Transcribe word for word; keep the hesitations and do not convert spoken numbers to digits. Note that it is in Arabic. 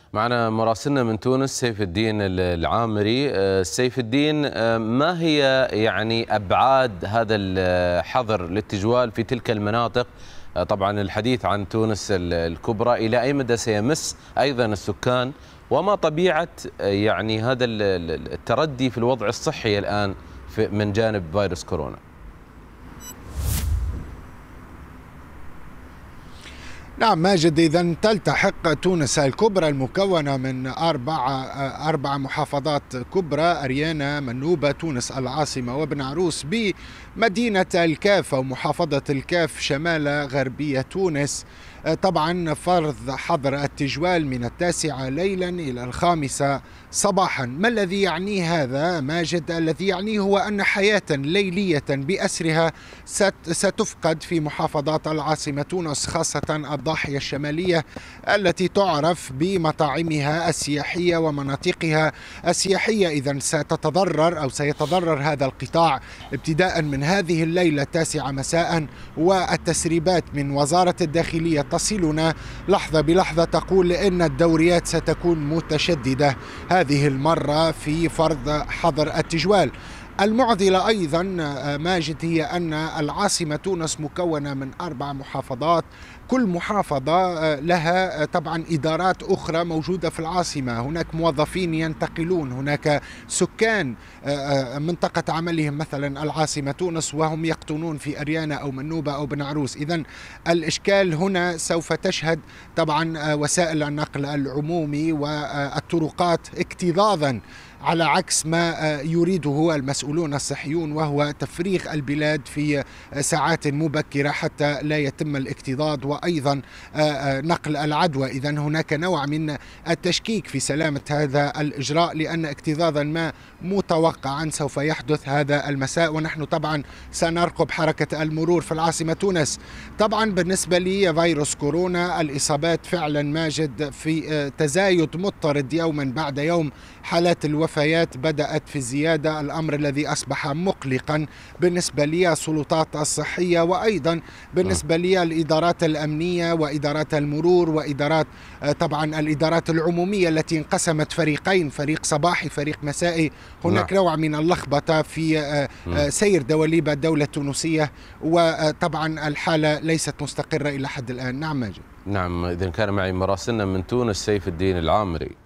معنا مراسلنا من تونس سيف الدين العامري. سيف الدين، ما هي يعني أبعاد هذا الحظر التجوال في تلك المناطق؟ طبعا الحديث عن تونس الكبرى، إلى أي مدى سيمس أيضا السكان، وما طبيعة يعني هذا التردي في الوضع الصحي الآن من جانب فيروس كورونا؟ نعم ماجد، إذا تلتحق تونس الكبرى المكونة من أربع أربع محافظات كبرى: أريانا، منوبة، تونس العاصمة، وابن عروس، بمدينة الكاف أو محافظة الكاف شمال غربية تونس. طبعا فرض حظر التجوال من التاسعة ليلا إلى الخامسة صباحا. ما الذي يعنيه هذا ماجد؟ الذي يعنيه هو أن حياة ليلية بأسرها ستفقد في محافظات العاصمة تونس، خاصة الضاحية الشمالية التي تعرف بمطاعمها السياحية ومناطقها السياحية. إذا ستتضرر أو سيتضرر هذا القطاع ابتداء من هذه الليلة التاسعة مساء. والتسريبات من وزارة الداخلية تصلنا لحظة بلحظة تقول إن الدوريات ستكون متشددة هذه المرة في فرض حظر التجوال. المعضلة أيضا ماجد هي أن العاصمة تونس مكونة من أربع محافظات، كل محافظة لها طبعا إدارات أخرى موجودة في العاصمة، هناك موظفين ينتقلون، هناك سكان منطقة عملهم مثلا العاصمة تونس وهم يقطنون في أريانا أو منوبة أو بن عروس. إذن الإشكال هنا سوف تشهد طبعا وسائل النقل العمومي والطرقات اكتظاظا، على عكس ما يريده المسؤولون الصحيون، وهو تفريغ البلاد في ساعات مبكرة حتى لا يتم الاكتظاظ وأيضا نقل العدوى. إذن هناك نوع من التشكيك في سلامة هذا الإجراء، لأن اكتظاظا ما متوقعا سوف يحدث هذا المساء، ونحن طبعا سنرقب حركة المرور في العاصمة تونس. طبعا بالنسبة لي فيروس كورونا، الإصابات فعلا ماجد في تزايد مضطرد يوما بعد يوم، حالات الوفيات بدأت في الزيادة، الأمر الذي أصبح مقلقا بالنسبة لي السلطات الصحية، وأيضا بالنسبة لي الإدارات الأمنية وإدارات المرور وإدارات طبعا الإدارات العمومية التي انقسمت فريقين، فريق صباحي فريق مسائي. هناك نوع من اللخبطة في سير دواليب الدولة التونسية، وطبعا الحالة ليست مستقرة إلى حد الآن. نعم ماجد. نعم، إذن كان معي مراسلنا من تونس سيف الدين العامري.